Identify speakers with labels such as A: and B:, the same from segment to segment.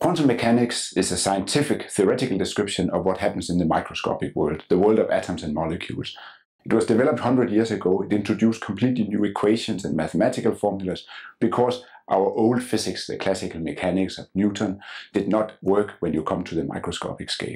A: Quantum mechanics is a scientific, theoretical description of what happens in the microscopic world, the world of atoms and molecules. It was developed 100 years ago. It introduced completely new equations and mathematical formulas because our old physics, the classical mechanics of Newton, did not work when you come to the microscopic scale.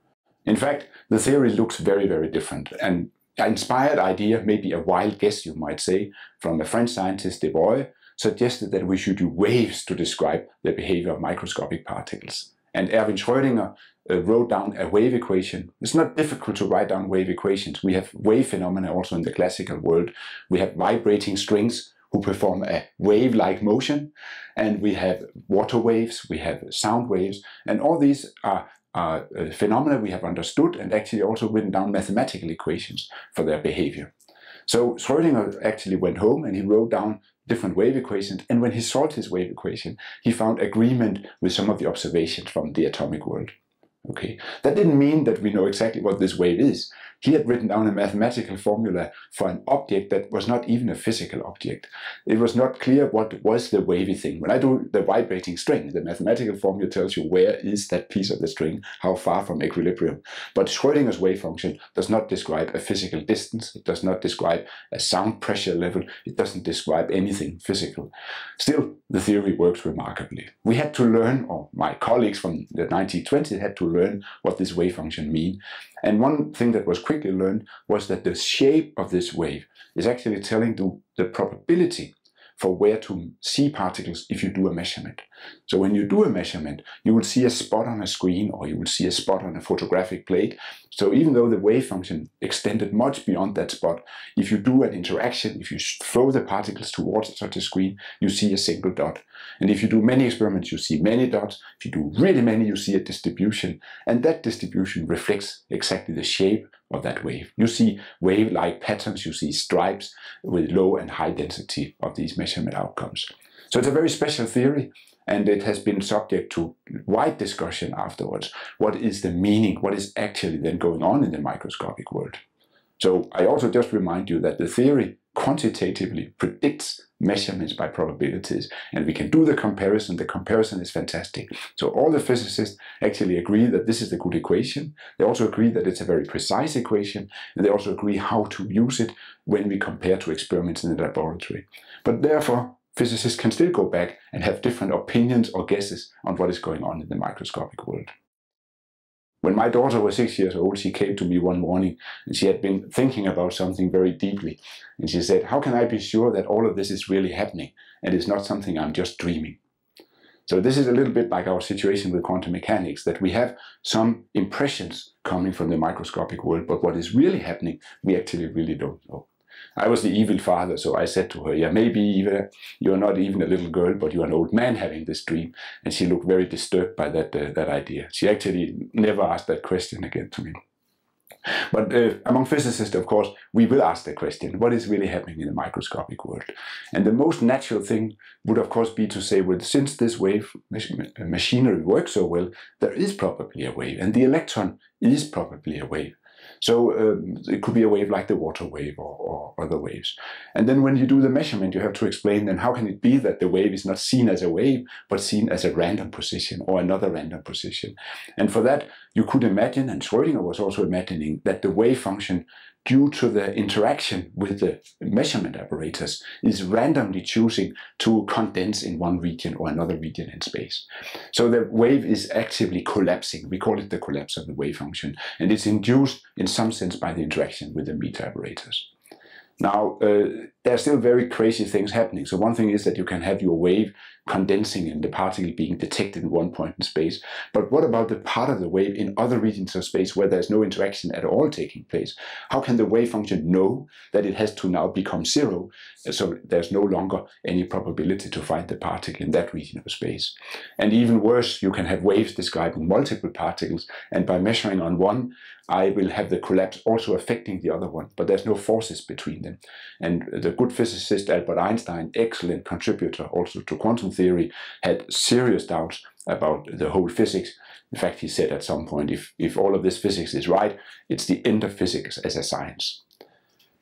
A: In fact, the theory looks very, very different. An inspired idea, maybe a wild guess you might say, from a French scientist, de Broglie, suggested that we should use waves to describe the behavior of microscopic particles. And Erwin Schrödinger wrote down a wave equation. It's not difficult to write down wave equations. We have wave phenomena also in the classical world. We have vibrating strings who perform a wave-like motion, and we have water waves, we have sound waves, and all these are phenomena we have understood and actually also written down mathematical equations for their behavior. So Schrödinger actually went home and he wrote down different wave equations, and when he solved his wave equation, he found agreement with some of the observations from the atomic world. Okay, that didn't mean that we know exactly what this wave is. He had written down a mathematical formula for an object that was not even a physical object. It was not clear what was the wavy thing. When I do the vibrating string, the mathematical formula tells you where is that piece of the string, how far from equilibrium. But Schrödinger's wave function does not describe a physical distance. It does not describe a sound pressure level. It doesn't describe anything physical. Still, the theory works remarkably. We had to learn, or my colleagues from the 1920s had to learn what this wave function means. And one thing that was quickly learned was that the shape of this wave is actually telling the probability for where to see particles if you do a measurement. So when you do a measurement, you will see a spot on a screen or you will see a spot on a photographic plate. So even though the wave function extended much beyond that spot, if you do an interaction, if you throw the particles towards such a screen, you see a single dot. And if you do many experiments, you see many dots. If you do really many, you see a distribution. And that distribution reflects exactly the shape of that wave. You see wave-like patterns, you see stripes with low and high density of these measurement outcomes. So it's a very special theory, and it has been subject to wide discussion afterwards. What is the meaning? What is actually then going on in the microscopic world? So I also just remind you that the theory quantitatively predicts measurements by probabilities, and we can do the comparison. The comparison is fantastic. So all the physicists actually agree that this is a good equation. They also agree that it's a very precise equation, and they also agree how to use it when we compare to experiments in the laboratory. But therefore, physicists can still go back and have different opinions or guesses on what is going on in the microscopic world. When my daughter was 6 years old, she came to me one morning and she had been thinking about something very deeply. And she said, how can I be sure that all of this is really happening and it's not something I'm just dreaming? So this is a little bit like our situation with quantum mechanics, that we have some impressions coming from the microscopic world, but what is really happening, we actually really don't know. I was the evil father, so I said to her, yeah, maybe even you're not even a little girl, but you're an old man having this dream. And she looked very disturbed by that idea. She actually never asked that question again to me. But among physicists, of course, we will ask the question, what is really happening in the microscopic world? And the most natural thing would, of course, be to say, well, since this wave machinery works so well, there is probably a wave, and the electron is probably a wave. So it could be a wave like the water wave or other waves. And then when you do the measurement, you have to explain then how can it be that the wave is not seen as a wave, but seen as a random position or another random position. And for that, you could imagine, and Schrödinger was also imagining, that the wave function, due to the interaction with the measurement apparatus, is randomly choosing to condense in one region or another region in space. So the wave is actively collapsing. We call it the collapse of the wave function. And it's induced in some sense by the interaction with the meter apparatus. Now, there are still very crazy things happening. So one thing is that you can have your wave condensing and the particle being detected in one point in space. But what about the part of the wave in other regions of space where there's no interaction at all taking place? How can the wave function know that it has to now become zero, so there's no longer any probability to find the particle in that region of space? And even worse, you can have waves describing multiple particles, and by measuring on one, I will have the collapse also affecting the other one, but there's no forces between them. And the good physicist Albert Einstein, excellent contributor also to quantum theory, had serious doubts about the whole physics. In fact, he said at some point, if all of this physics is right, it's the end of physics as a science.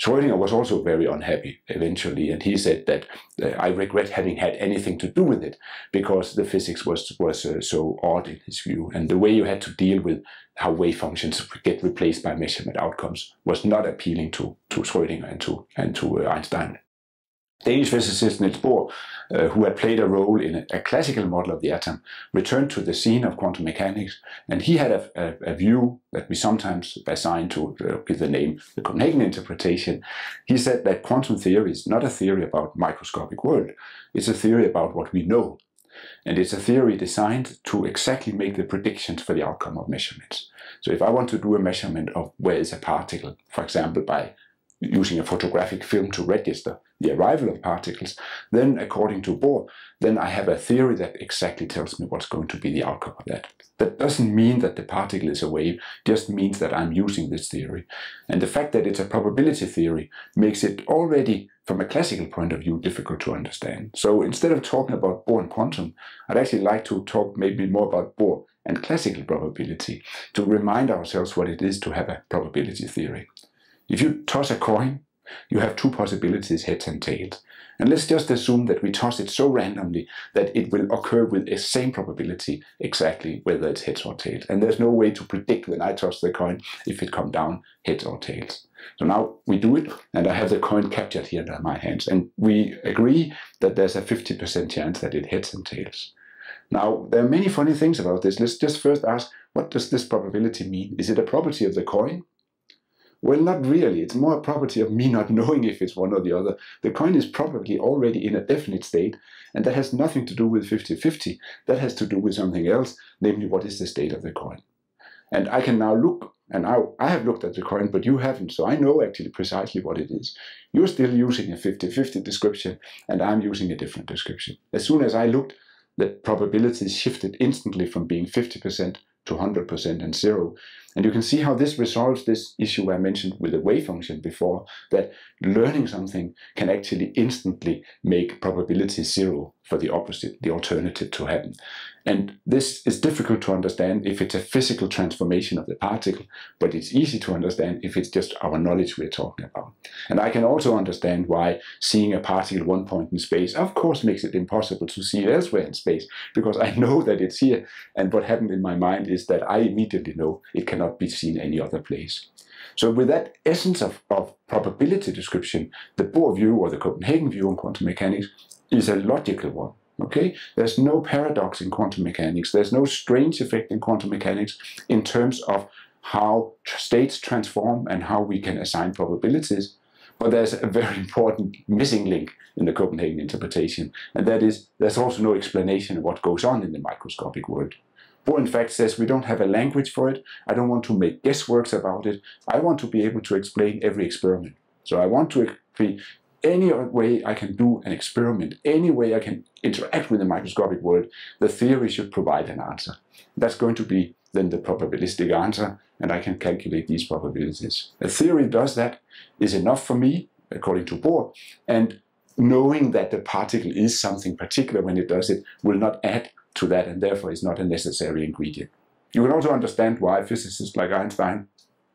A: Schrödinger was also very unhappy eventually, and he said that I regret having had anything to do with it because the physics was so odd in his view, and the way you had to deal with how wave functions get replaced by measurement outcomes was not appealing to Schrödinger and to Einstein. Danish physicist Niels Bohr, who had played a role in a classical model of the atom, returned to the scene of quantum mechanics, and he had a view that we sometimes assign to with the name the Copenhagen interpretation. He said that quantum theory is not a theory about microscopic world, it's a theory about what we know. And it's a theory designed to exactly make the predictions for the outcome of measurements. So if I want to do a measurement of where is a particle, for example, by using a photographic film to register the arrival of particles, then according to Bohr, then I have a theory that exactly tells me what's going to be the outcome of that. That doesn't mean that the particle is a wave, just means that I'm using this theory. And the fact that it's a probability theory makes it already, from a classical point of view, difficult to understand. So instead of talking about Bohr and quantum, I'd actually like to talk maybe more about Bohr and classical probability to remind ourselves what it is to have a probability theory. If you toss a coin, you have two possibilities, heads and tails. And let's just assume that we toss it so randomly that it will occur with the same probability exactly whether it's heads or tails. And there's no way to predict when I toss the coin if it comes down heads or tails. So now we do it, and I have the coin captured here in my hands. And we agree that there's a 50% chance that it heads and tails. Now, there are many funny things about this. Let's just first ask, what does this probability mean? Is it a property of the coin? Well, not really. It's more a property of me not knowing if it's one or the other. The coin is probably already in a definite state, and that has nothing to do with 50-50. That has to do with something else, namely what is the state of the coin. And I can now look, and I have looked at the coin, but you haven't, so I know actually precisely what it is. You're still using a 50-50 description, and I'm using a different description. As soon as I looked, the probabilities shifted instantly from being 50% to 100% and 0. And you can see how this resolves this issue I mentioned with the wave function before, that learning something can actually instantly make probability 0 for the opposite, the alternative to happen. And this is difficult to understand if it's a physical transformation of the particle, but it's easy to understand if it's just our knowledge we're talking about. And I can also understand why seeing a particle one point in space, of course, makes it impossible to see it elsewhere in space, because I know that it's here. And what happened in my mind is that I immediately know it cannot be seen any other place. So with that essence of probability description, the Bohr view or the Copenhagen view on quantum mechanics is a logical one. Okay? There's no paradox in quantum mechanics. There's no strange effect in quantum mechanics in terms of how states transform and how we can assign probabilities. But there's a very important missing link in the Copenhagen interpretation, and that is there's also no explanation of what goes on in the microscopic world. Bohr in fact says we don't have a language for it. I don't want to make guessworks about it. I want to be able to explain every experiment. So I want to be any way I can do an experiment, any way I can interact with the microscopic world, the theory should provide an answer. That's going to be then the probabilistic answer, and I can calculate these probabilities. A theory does that is enough for me, according to Bohr, and knowing that the particle is something particular when it does it will not add to that, and therefore is not a necessary ingredient. You can also understand why physicists like Einstein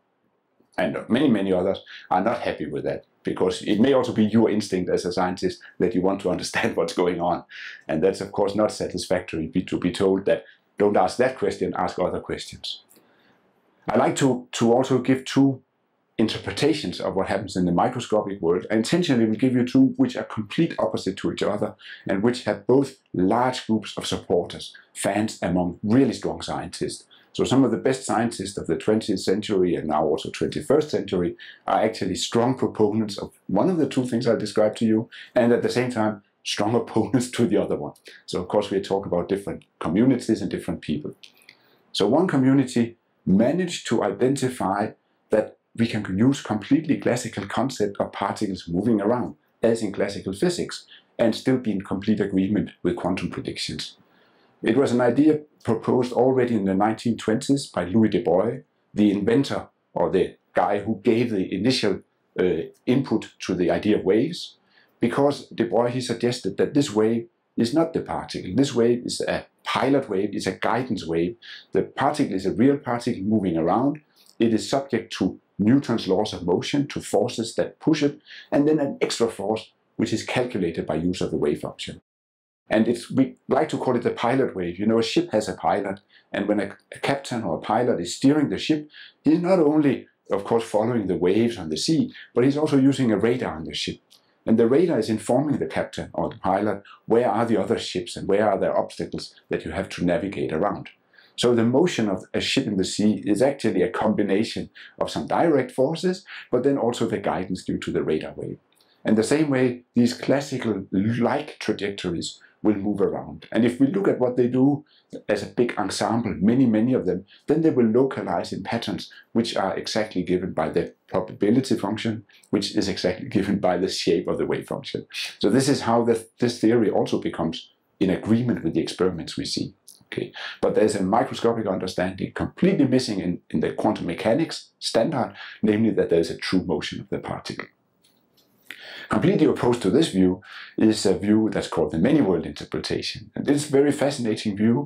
A: and many others are not happy with that, because it may also be your instinct as a scientist that you want to understand what's going on. And that's of course not satisfactory to be told that don't ask that question, ask other questions. I like to also give two interpretations of what happens in the microscopic world. I intentionally will give you two which are complete opposite to each other and which have both large groups of supporters, fans among really strong scientists. So some of the best scientists of the 20th century and now also 21st century are actually strong proponents of one of the two things I'll describe to you, and at the same time strong opponents to the other one. So of course we talk about different communities and different people. So one community managed to identify that we can use completely classical concept of particles moving around, as in classical physics, and still be in complete agreement with quantum predictions. It was an idea proposed already in the 1920s by Louis de Broglie, the inventor or the guy who gave the initial input to the idea of waves, because de Broglie suggested that this wave is not the particle. This wave is a pilot wave, it's a guidance wave. The particle is a real particle moving around. It is subject to Newton's laws of motion to forces that push it, and then an extra force which is calculated by use of the wave function. And we like to call it the pilot wave. You know, a ship has a pilot, and when a captain or a pilot is steering the ship, he's not only, of course, following the waves on the sea, but he's also using a radar on the ship. And the radar is informing the captain or the pilot where are the other ships and where are there obstacles that you have to navigate around. So the motion of a ship in the sea is actually a combination of some direct forces, but then also the guidance due to the radar wave. And the same way, these classical like trajectories will move around. And if we look at what they do as a big ensemble, many of them, then they will localize in patterns which are exactly given by the probability function, which is exactly given by the shape of the wave function. So this is how this theory also becomes in agreement with the experiments we see. Okay. But there's a microscopic understanding completely missing in the quantum mechanics standard, namely that there's a true motion of the particle. Completely opposed to this view is a view that's called the many-world interpretation. And this very fascinating view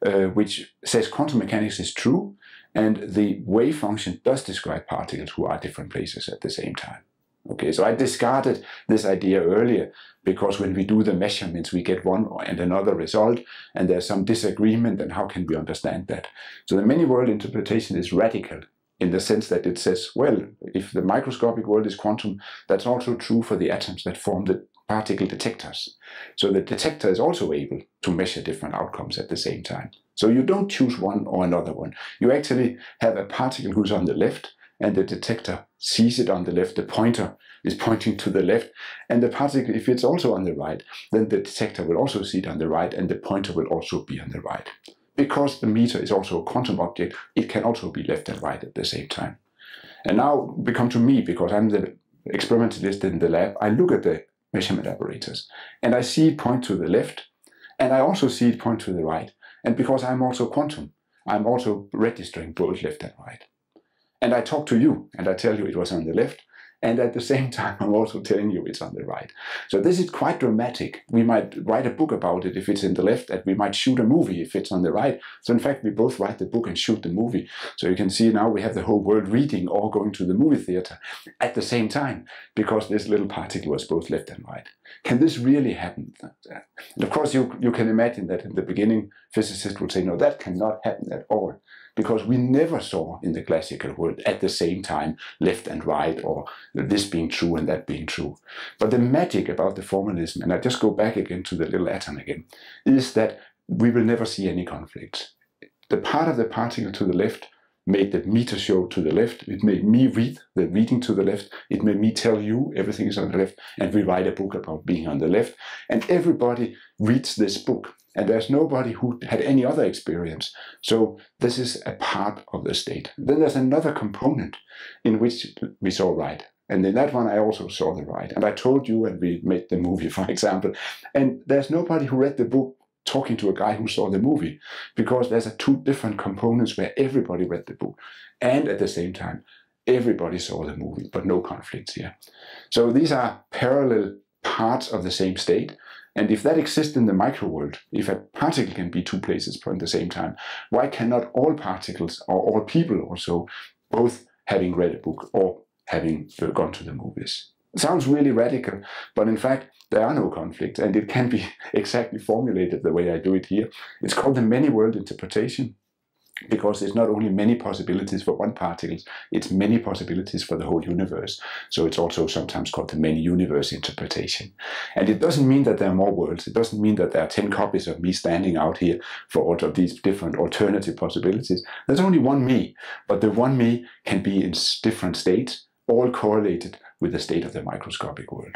A: which says quantum mechanics is true and the wave function does describe particles who are at different places at the same time. Okay, so I discarded this idea earlier because when we do the measurements we get one and another result and there's some disagreement, and how can we understand that? So the many-world interpretation is radical in the sense that it says, well, if the microscopic world is quantum, that's also true for the atoms that form the particle detectors. So the detector is also able to measure different outcomes at the same time. So you don't choose one or another one. You actually have a particle who's on the left, and the detector sees it on the left. The pointer is pointing to the left, and the particle, if it's also on the right, then the detector will also see it on the right, and the pointer will also be on the right. Because the meter is also a quantum object, it can also be left and right at the same time. And now we come to me, because I'm the experimentalist in the lab. I look at the measurement apparatus, and I see it point to the left, and I also see it point to the right. And because I'm also quantum, I'm also registering both left and right. And I talk to you, and I tell you it was on the left, and at the same time I'm also telling you it's on the right. So this is quite dramatic. We might write a book about it if it's in the left, and we might shoot a movie if it's on the right. So in fact we both write the book and shoot the movie. So you can see now we have the whole world reading or going to the movie theater at the same time, because this little particle was both left and right. Can this really happen? And of course you can imagine that in the beginning physicists would say, no, that cannot happen at all. Because we never saw in the classical world at the same time left and right, or this being true and that being true. But the magic about the formalism, and I just go back again to the little atom again, is that we will never see any conflicts. The part of the particle to the left made the meter show to the left, it made me read the reading to the left, it made me tell you everything is on the left, and we write a book about being on the left, and everybody reads this book. And there's nobody who had any other experience. So this is a part of the state. Then there's another component in which we saw right. And in that one I also saw the right. And I told you, and we made the movie, for example. And there's nobody who read the book talking to a guy who saw the movie, because there's two different components where everybody read the book. And at the same time, everybody saw the movie, but no conflicts here. So these are parallel parts of the same state. And if that exists in the micro world, if a particle can be two places at the same time, why cannot all particles or all people also both having read a book or having gone to the movies? It sounds really radical, but in fact there are no conflicts, and it can be exactly formulated the way I do it here. It's called the many-world interpretation, because it's not only many possibilities for one particle, it's many possibilities for the whole universe. So it's also sometimes called the many-universe interpretation. And it doesn't mean that there are more worlds. It doesn't mean that there are 10 copies of me standing out here for all of these different alternative possibilities. There's only one me, but the one me can be in different states, all correlated with the state of the microscopic world.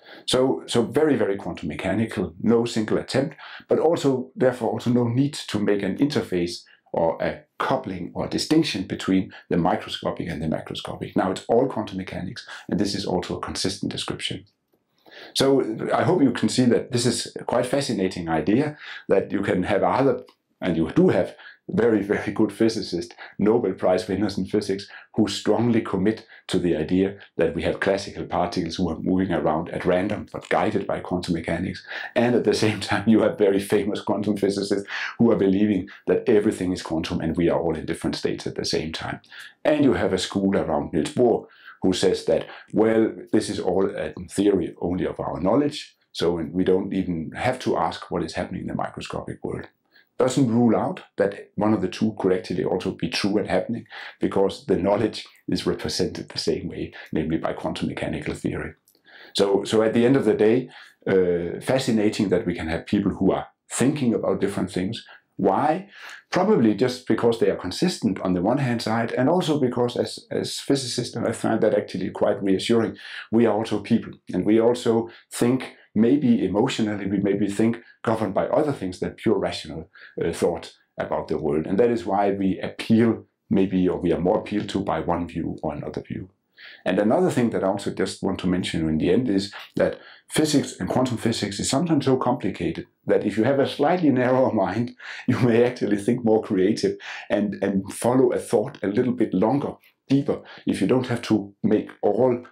A: So very, very quantum mechanical, no single attempt, but also, therefore, also no need to make an interface or a coupling or distinction between the microscopic and the macroscopic. Now it's all quantum mechanics, and this is also a consistent description. So I hope you can see that this is a quite fascinating idea, that you can have other and you do have very, very good physicists, Nobel Prize winners in physics, who strongly commit to the idea that we have classical particles who are moving around at random, but guided by quantum mechanics. And at the same time, you have very famous quantum physicists who are believing that everything is quantum and we are all in different states at the same time. And you have a school around Niels Bohr who says that, well, this is all a theory only of our knowledge, so we don't even have to ask what is happening in the microscopic world. Doesn't rule out that one of the two could actually also be true and happening, because the knowledge is represented the same way, namely by quantum mechanical theory. So at the end of the day, fascinating that we can have people who are thinking about different things. Why? Probably just because they are consistent on the one hand side, and also because as physicists, I find that actually quite reassuring. We are also people, and we also think maybe emotionally, we maybe think governed by other things than pure rational thought about the world. And that is why we appeal maybe, or we are more appealed to by one view or another view. And another thing that I also just want to mention in the end is that physics and quantum physics is sometimes so complicated that if you have a slightly narrower mind, you may actually think more creative and follow a thought a little bit longer, deeper, if you don't have to make all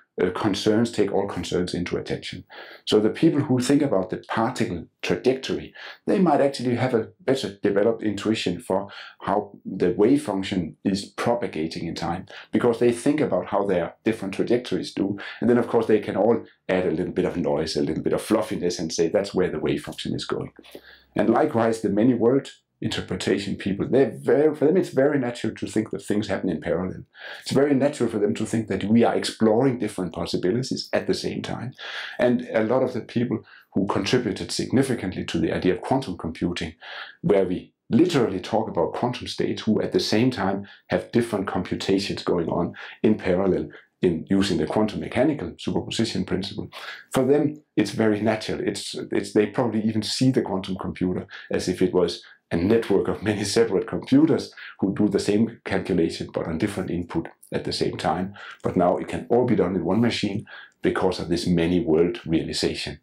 A: take all concerns into attention. So the people who think about the particle trajectory, they might actually have a better developed intuition for how the wave function is propagating in time, because they think about how their different trajectories do. And then of course they can all add a little bit of noise, a little bit of fluffiness, and say that's where the wave function is going. And likewise, the many world interpretation people, for them it's very natural to think that things happen in parallel. It's very natural for them to think that we are exploring different possibilities at the same time. And a lot of the people who contributed significantly to the idea of quantum computing, where we literally talk about quantum states who at the same time have different computations going on in parallel, in using the quantum mechanical superposition principle. For them, it's very natural. They probably even see the quantum computer as if it was a network of many separate computers who do the same calculation but on different input at the same time. But now it can all be done in one machine because of this many world realization.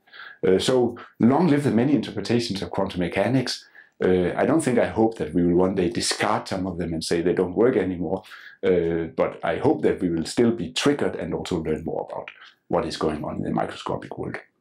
A: So long live the many interpretations of quantum mechanics. I hope that we will one day discard some of them and say they don't work anymore. But I hope that we will still be triggered and also learn more about what is going on in the microscopic world.